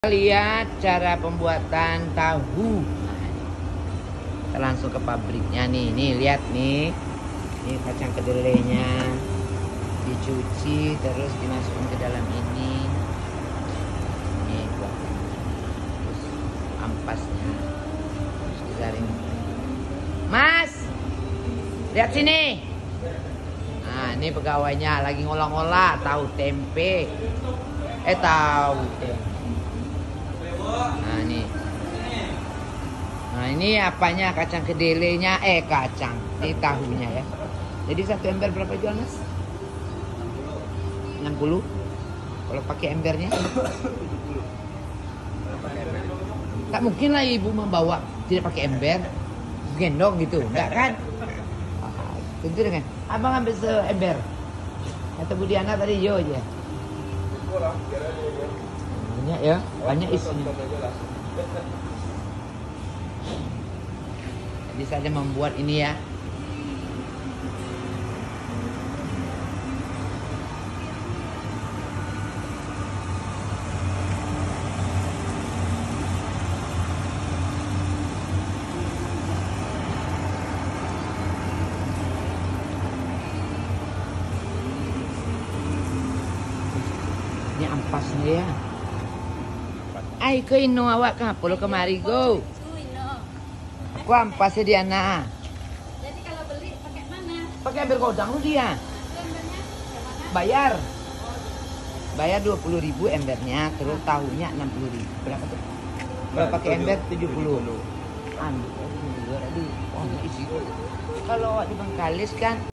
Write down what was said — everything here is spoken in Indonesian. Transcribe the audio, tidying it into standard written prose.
Lihat cara pembuatan tahu. Kita langsung ke pabriknya nih. Nih lihat nih. Ini kacang kedelainya dicuci terus dimasukkan ke dalam ini. Nih terus ampasnya terus disaring. Mas, lihat sini. Nah, ini pegawainya lagi ngolah-ngolah tahu tempe. Tahu tempe. Nah ini apanya, kacang kedelainya, kacang, ini tahunya ya. Jadi satu ember berapa jual mas? 60. Kalau pakai embernya? Tak mungkin lah ibu membawa tidak pakai ember, gendong gitu, enggak kan? Tentu dengan abang ambil seember. Kata Bu Diana tadi yo aja. Banyak ya, banyak isinya. Jadi saja membuat ini ya. Ini ampasnya ya. Ai ke ino awak ka pulau kemari go. Aku ampasnya Diana. Jadi kalau beli pakai mana? Pakai ember godang lu dia. Bayar. Bayar 20.000 embernya, terus tahunya 60.000. Berapa tuh? Kalau pakai ember 70. Tadi. Oh, isi. Kalau di Bengkalis kan